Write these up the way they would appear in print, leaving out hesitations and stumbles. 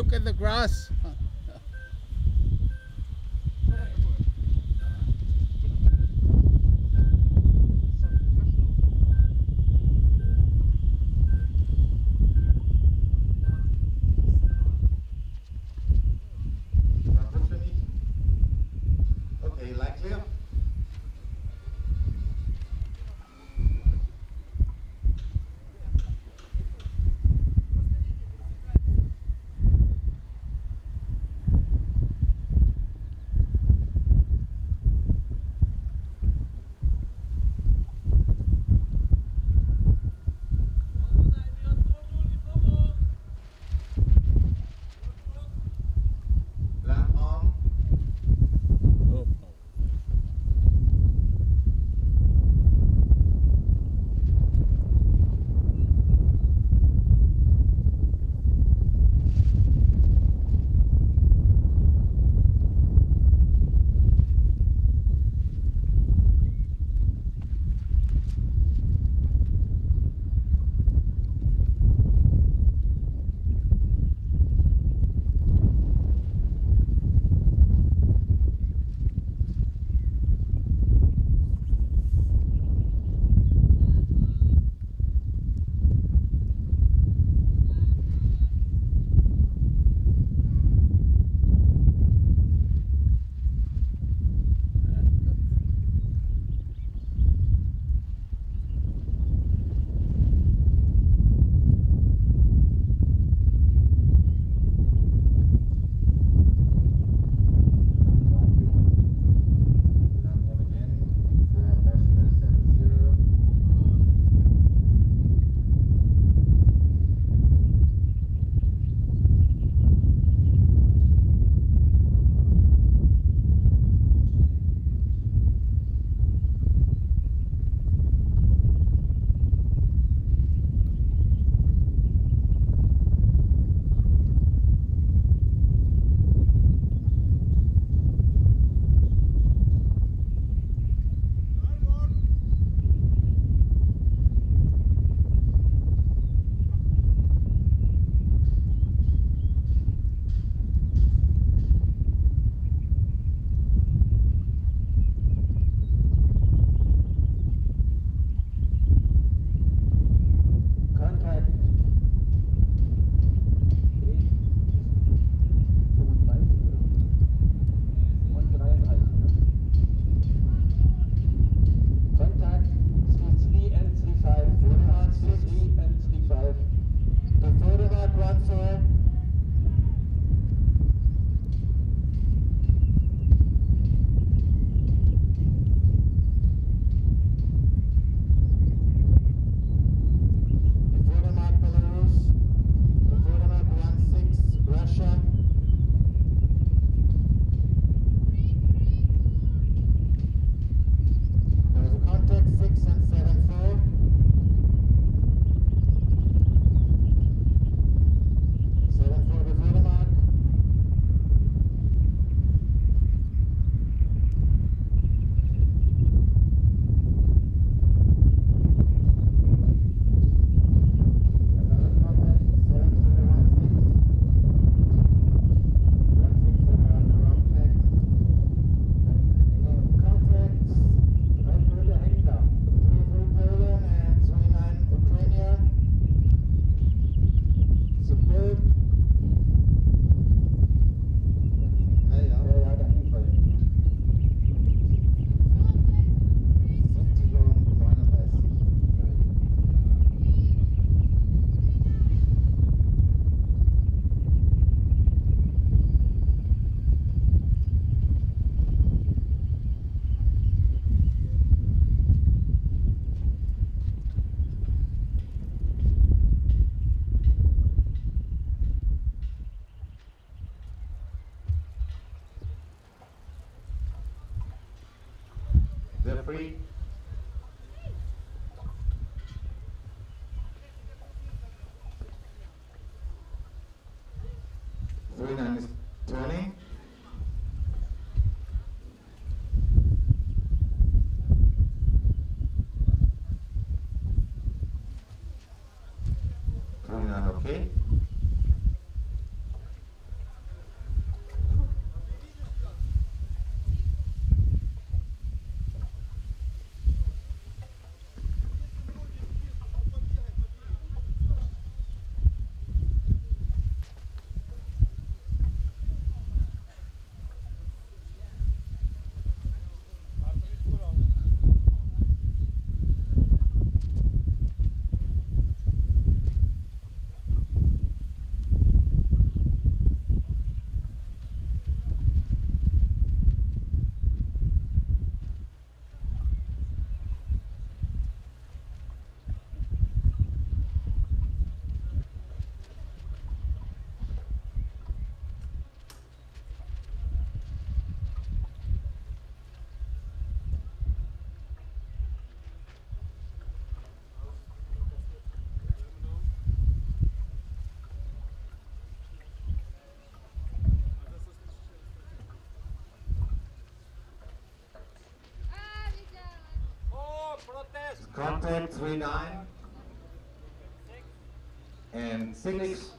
Look at the grass. Okay, line clear. Lamp on. Oh, no. Lamp on again for Oscar 70. Contact 35 und 33. Contact 33 and 35. Vordermark 33 and 35. Before the mark 14. Before the mark Belarus. Before the mark 16 Russia. There was a contact 6 and 74. 74 before the mark. Another contact 7016. 16 around the wrong tag. Contacts right through the hang down. 33 Poland and 29 Ukraine. Support. Hey, ja. Ja, ja, der Hinfall. 70 und 39. They're free. Three nine is turning. Okay. Contact 39 and 6.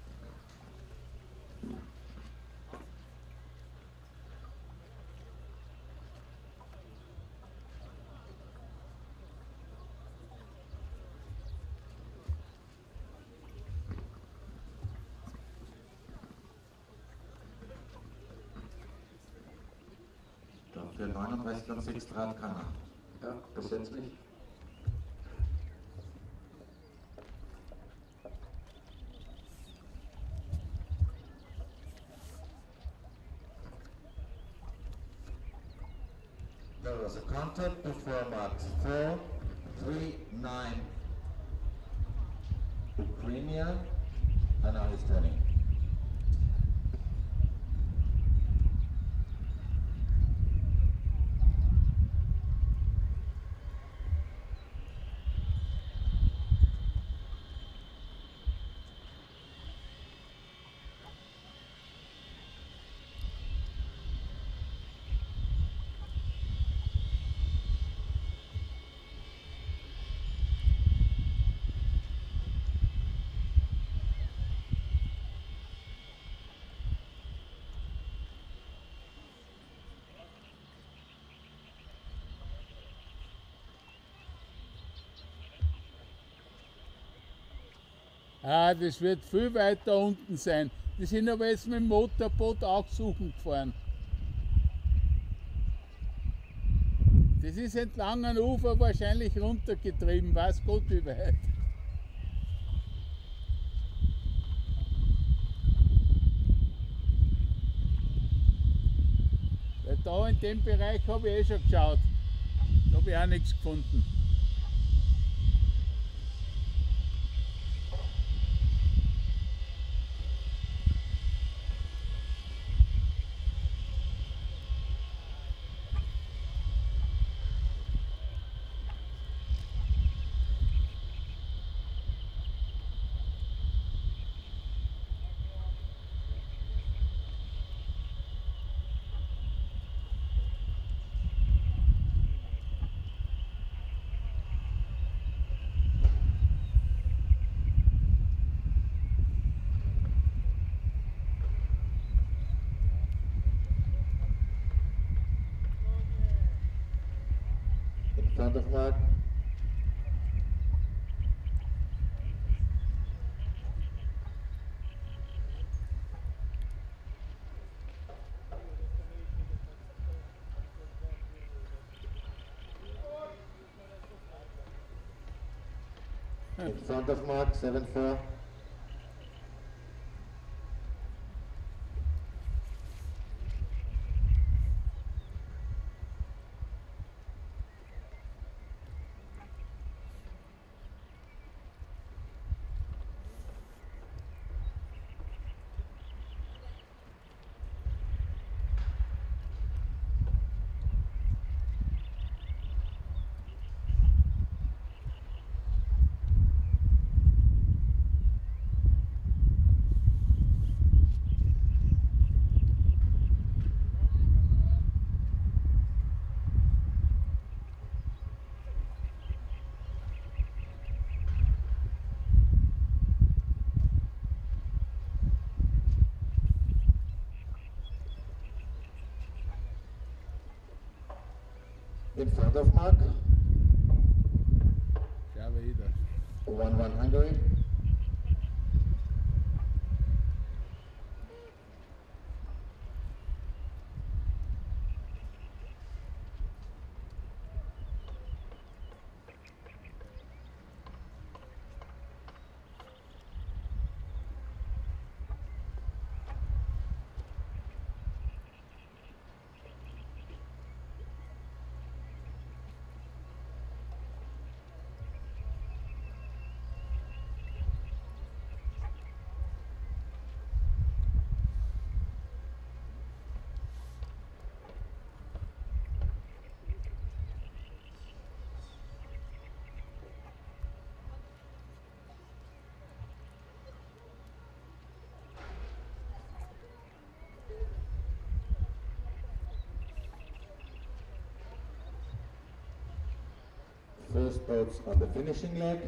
Für 39 und 6 Grad kann er. Ja, bis jetzt nicht. There was a contact before mark 439 Ukrainian, and now he's turning. Ah, das wird viel weiter unten sein. Die sind aber jetzt mit dem Motorboot auch suchen gefahren. Das ist entlang am Ufer wahrscheinlich runtergetrieben, weiß Gott wie weit. Weil da in dem Bereich habe ich eh schon geschaut. Da habe ich auch nichts gefunden. In front of mark. In front of mark 74. In front of mark. Ja, wieder. 1-1 Hungary. boats on the finishing leg.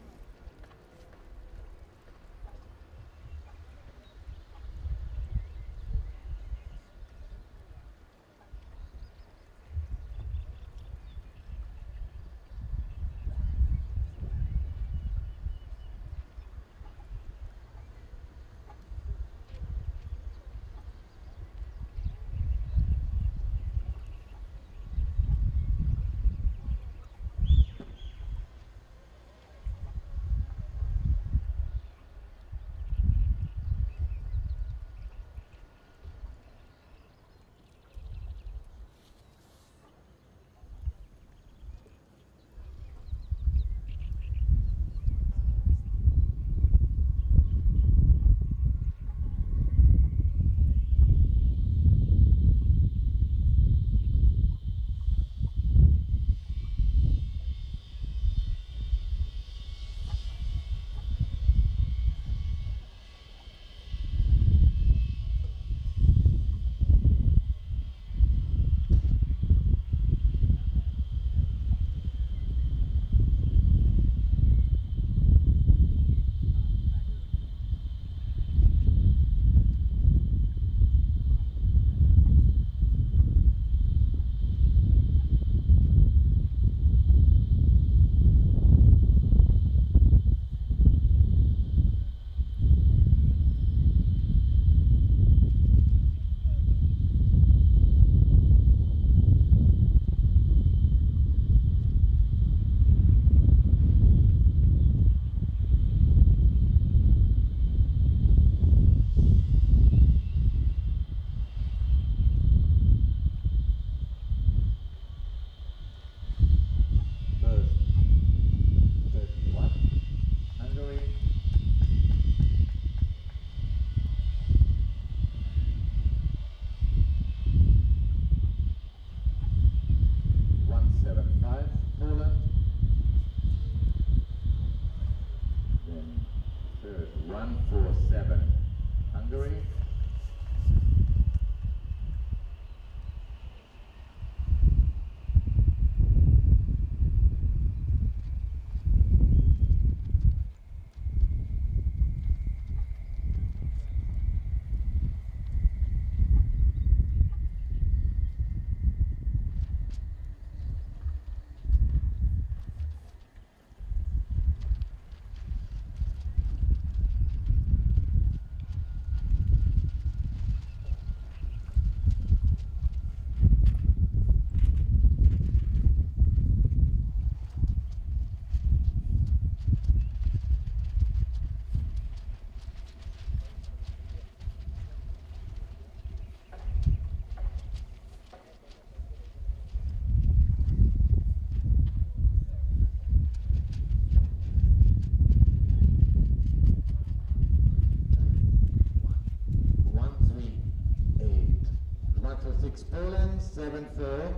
Poland 7-4,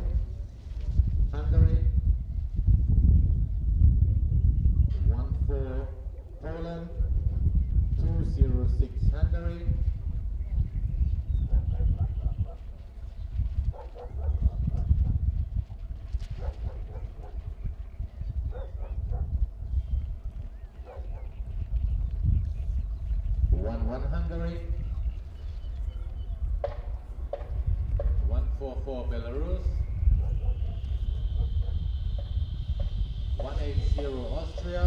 Hungary 1-4, Poland 2-0-6, Hungary 1-1, Hungary 1-4-4, Belarus 1-8-0, Austria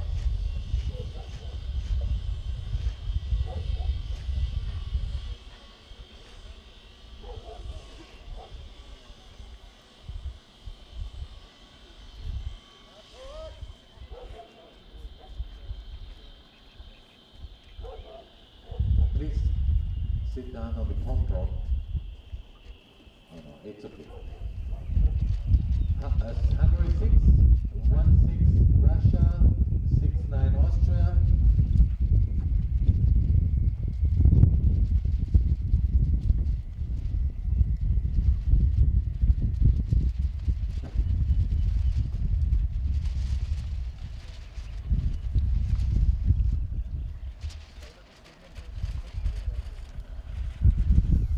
'Please sit down on the pom-pom. Oh no, it's okay. Hungary 6, 1-6, Russia 6-9, Austria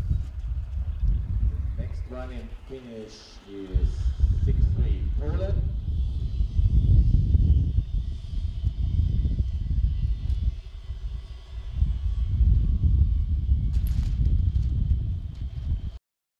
1 in finish is 6-3 Poland.